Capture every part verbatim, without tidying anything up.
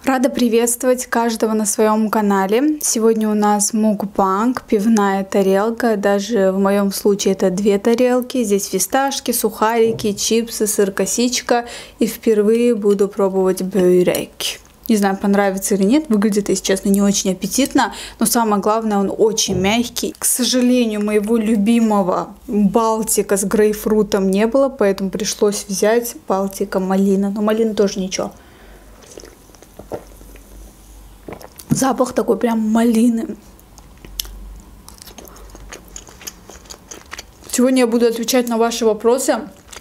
Рада приветствовать каждого на своем канале. Сегодня у нас мукбанг, пивная тарелка. Даже в моем случае это две тарелки. Здесь фисташки, сухарики, чипсы, сыр-косичка. И впервые буду пробовать бörek. Не знаю, понравится или нет. Выглядит, если честно, не очень аппетитно. Но самое главное, он очень мягкий. К сожалению, моего любимого балтика с грейпфрутом не было. Поэтому пришлось взять балтика малина. Но малина тоже ничего. Запах такой прям малины. Сегодня я буду отвечать на ваши вопросы,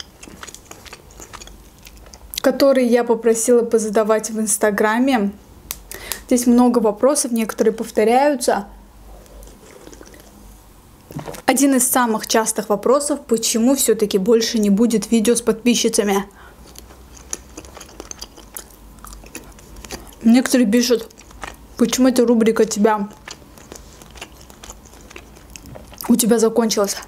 которые я попросила позадавать в Инстаграме. Здесь много вопросов, некоторые повторяются. Один из самых частых вопросов, почему все-таки больше не будет видео с подписчицами. Некоторые пишут, почему эта рубрика тебя у тебя закончилась.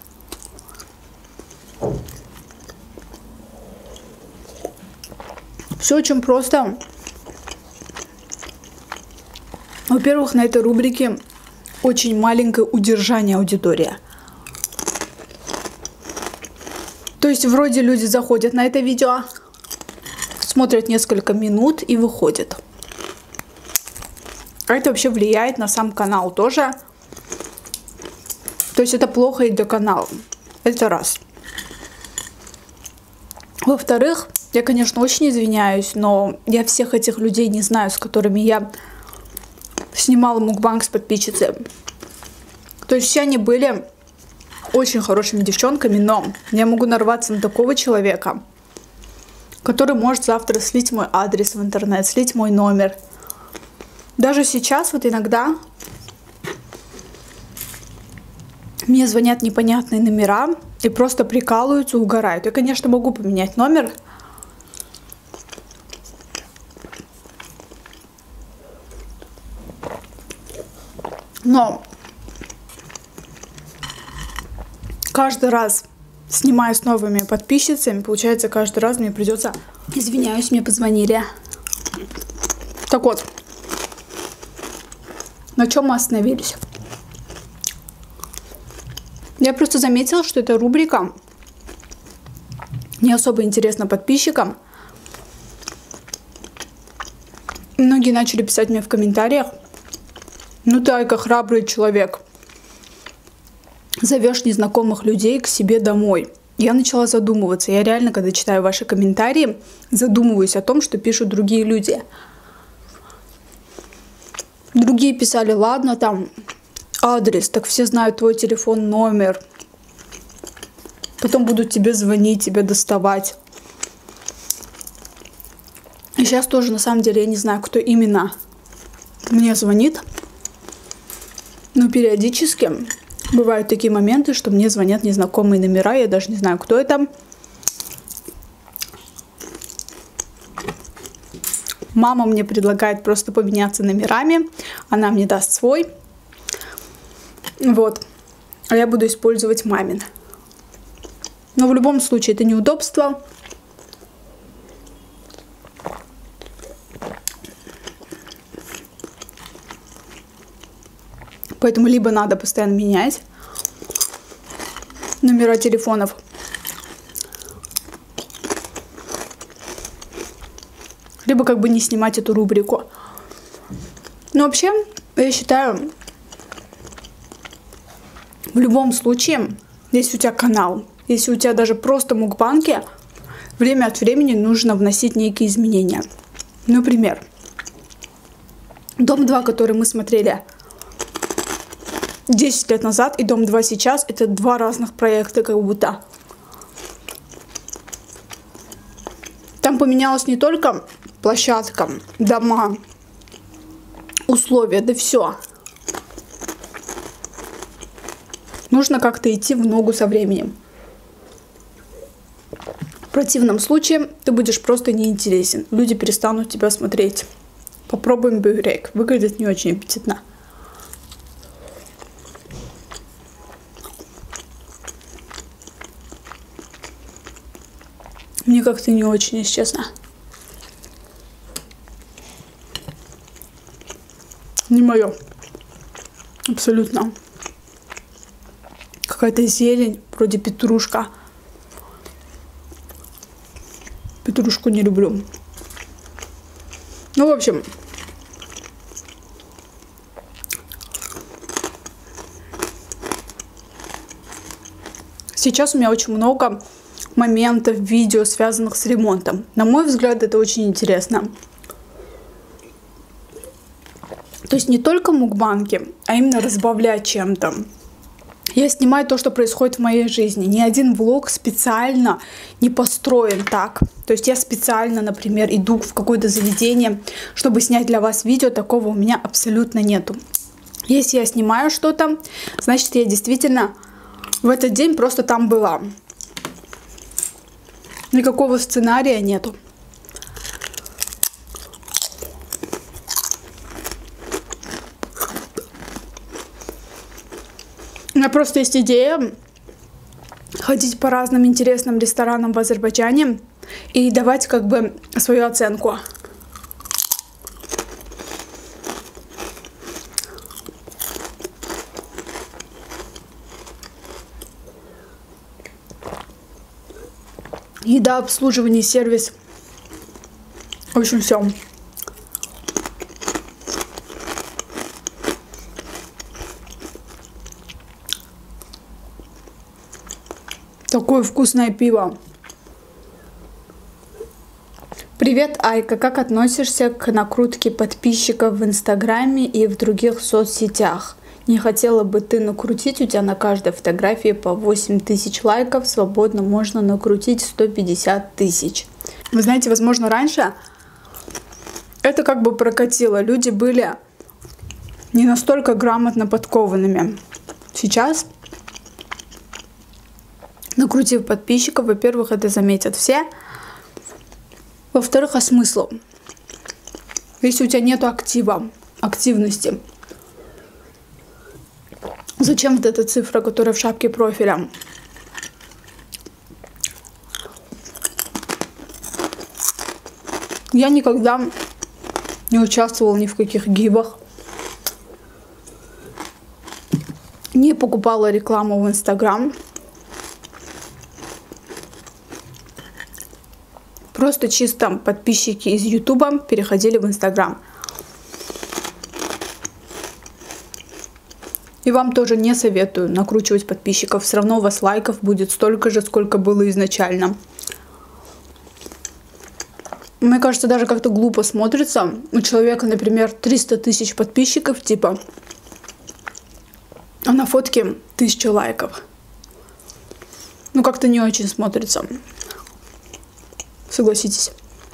Все очень просто. Во-первых, на этой рубрике очень маленькое удержание аудитории. То есть вроде люди заходят на это видео, смотрят несколько минут и выходят. А это вообще влияет на сам канал тоже. То есть это плохо и для канала. Это раз. Во-вторых, я, конечно, очень извиняюсь, но я всех этих людей не знаю, с которыми я снимала мукбанг с подписчицей. То есть все они были очень хорошими девчонками, но я могу нарваться на такого человека, который может завтра слить мой адрес в интернет, слить мой номер. Даже сейчас вот иногда мне звонят непонятные номера и просто прикалываются, угорают. Я, конечно, могу поменять номер. Но каждый раз, снимаю с новыми подписчицами, получается, каждый раз мне придется... Извиняюсь, мне позвонили. Так вот. На чем мы остановились? Я просто заметила, что эта рубрика не особо интересна подписчикам. Многие начали писать мне в комментариях: ну ты, Айка, храбрый человек, зовешь незнакомых людей к себе домой. Я начала задумываться. Я реально, когда читаю ваши комментарии, задумываюсь о том, что пишут другие люди. Другие писали, ладно, там адрес, так все знают твой телефон, номер. Потом будут тебе звонить, тебе доставать. И сейчас тоже, на самом деле, я не знаю, кто именно мне звонит. Но периодически бывают такие моменты, что мне звонят незнакомые номера, я даже не знаю, кто это. Мама мне предлагает просто поменяться номерами. Она мне даст свой. Вот. А я буду использовать мамин. Но в любом случае это неудобство. Поэтому либо надо постоянно менять номера телефонов, либо как бы не снимать эту рубрику. Но вообще, я считаю, в любом случае, если у тебя канал, если у тебя даже просто мукбанги, время от времени нужно вносить некие изменения. Например, Дом два, который мы смотрели десять лет назад, и Дом два сейчас, это два разных проекта как будто. Там поменялось не только площадка, дома, условия, да все. Нужно как-то идти в ногу со временем. В противном случае ты будешь просто неинтересен. Люди перестанут тебя смотреть. Попробуем бörek. Выглядит не очень аппетитно. Мне как-то не очень, если честно. Не мое. Абсолютно. Какая-то зелень, вроде петрушка. Петрушку не люблю. Ну, в общем, сейчас у меня очень много моментов, видео, связанных с ремонтом. На мой взгляд, это очень интересно. То есть не только мукбанги, а именно разбавлять чем-то. Я снимаю то, что происходит в моей жизни. Ни один влог специально не построен так. То есть я специально, например, иду в какое-то заведение, чтобы снять для вас видео. Такого у меня абсолютно нету. Если я снимаю что-то, значит, я действительно в этот день просто там была. Никакого сценария нету. У меня просто есть идея ходить по разным интересным ресторанам в Азербайджане и давать как бы свою оценку. Еда, обслуживание, сервис. В общем, все. Такое вкусное пиво. Привет, Айка. Как относишься к накрутке подписчиков в Инстаграме и в других соцсетях? Не хотела бы ты накрутить? У тебя на каждой фотографии по восемь тысяч лайков. Свободно можно накрутить сто пятьдесят тысяч. Вы знаете, возможно, раньше это как бы прокатило. Люди были не настолько грамотно подкованными. Сейчас, накрутив подписчиков, во-первых, это заметят все. Во-вторых, а смысл? Если у тебя нету актива, активности, зачем вот эта цифра, которая в шапке профиля? Я никогда не участвовала ни в каких гивах, не покупала рекламу в Инстаграм. Просто чисто подписчики из Ютуба переходили в Инстаграм. И вам тоже не советую накручивать подписчиков. Все равно у вас лайков будет столько же, сколько было изначально. Мне кажется, даже как-то глупо смотрится. У человека, например, триста тысяч подписчиков, типа, а на фотке тысяча лайков. Ну, как-то не очень смотрится. Согласитесь.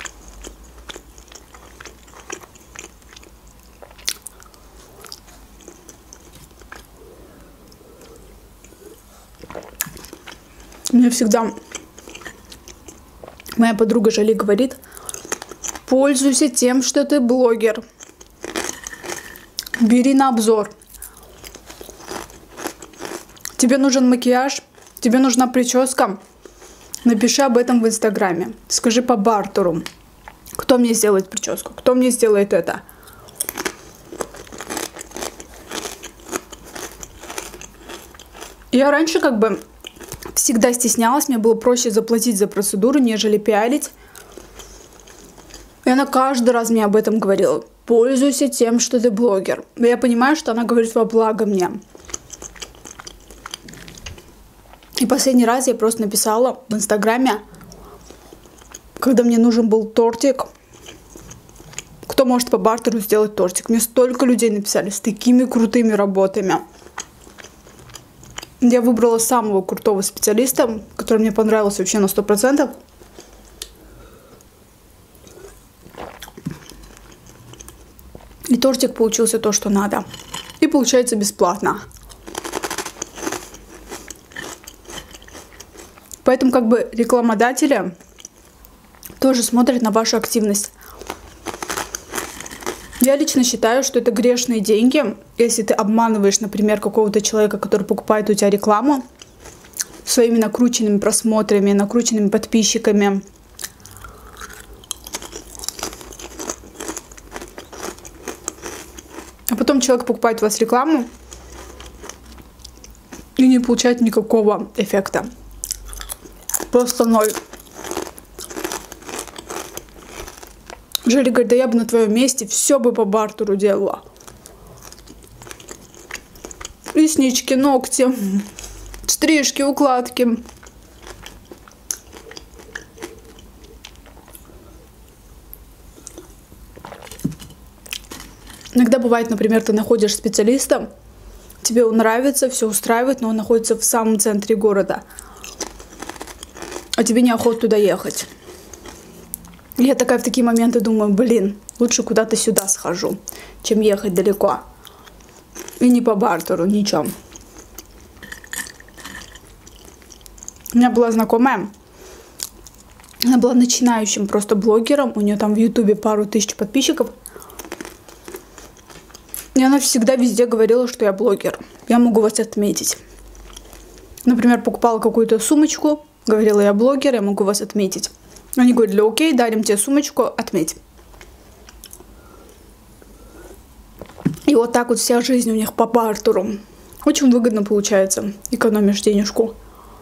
Мне всегда моя подруга Жали говорит: пользуйся тем, что ты блогер. Бери на обзор. Тебе нужен макияж, тебе нужна прическа. Напиши об этом в Инстаграме. Скажи по бартеру, кто мне сделает прическу, кто мне сделает это. Я раньше как бы всегда стеснялась, мне было проще заплатить за процедуру, нежели пиарить. И она каждый раз мне об этом говорила. Пользуйся тем, что ты блогер. И я понимаю, что она говорит во благо мне. И последний раз я просто написала в Инстаграме, когда мне нужен был тортик, кто может по бартеру сделать тортик. Мне столько людей написали с такими крутыми работами. Я выбрала самого крутого специалиста, который мне понравился вообще на сто процентов. И тортик получился то, что надо. И получается бесплатно. Поэтому как бы рекламодатели тоже смотрят на вашу активность. Я лично считаю, что это грешные деньги, если ты обманываешь, например, какого-то человека, который покупает у тебя рекламу, своими накрученными просмотрами, накрученными подписчиками. А потом человек покупает у вас рекламу и не получает никакого эффекта. Просто ноль. Жили говорит, да я бы на твоем месте все бы по бартеру делала. Реснички, ногти, стрижки, укладки. Иногда бывает, например, ты находишь специалиста, тебе он нравится, все устраивает, но он находится в самом центре города, а тебе неохота туда ехать. И я такая в такие моменты думаю, блин, лучше куда-то сюда схожу, чем ехать далеко. И не по бартеру, ничем. У меня была знакомая, она была начинающим просто блогером, у нее там в ютубе пару тысяч подписчиков. И она всегда везде говорила, что я блогер. Я могу вас отметить. Например, покупала какую-то сумочку, говорила, я блогер, я могу вас отметить. Они говорили, окей, дарим тебе сумочку, отметь. И вот так вот вся жизнь у них по бартеру. Очень выгодно получается. Экономишь денежку.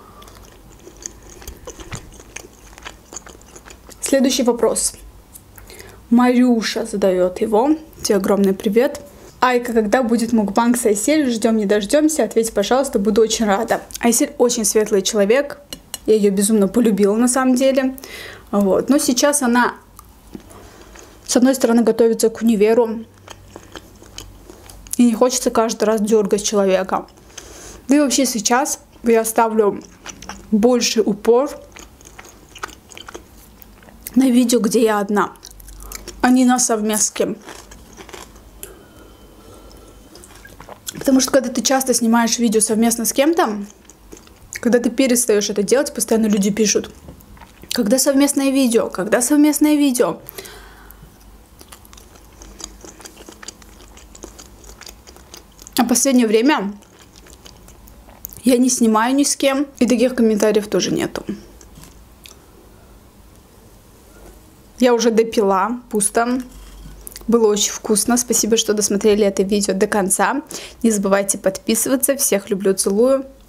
Следующий вопрос. Марюша задает его. Тебе огромный привет. Айка, когда будет мукбанг с Айсель? Ждем, не дождемся. Ответь, пожалуйста, буду очень рада. Айсель очень светлый человек. Я ее безумно полюбила на самом деле. Вот. Но сейчас она, с одной стороны, готовится к универу. И не хочется каждый раз дергать человека. Да и вообще сейчас я ставлю больший упор на видео, где я одна, а не на совместке. Потому что когда ты часто снимаешь видео совместно с кем-то, когда ты перестаешь это делать, постоянно люди пишут, когда совместное видео, когда совместное видео. А в последнее время я не снимаю ни с кем, и таких комментариев тоже нету. Я уже допила, пусто. Было очень вкусно. Спасибо, что досмотрели это видео до конца. Не забывайте подписываться. Всех люблю, целую.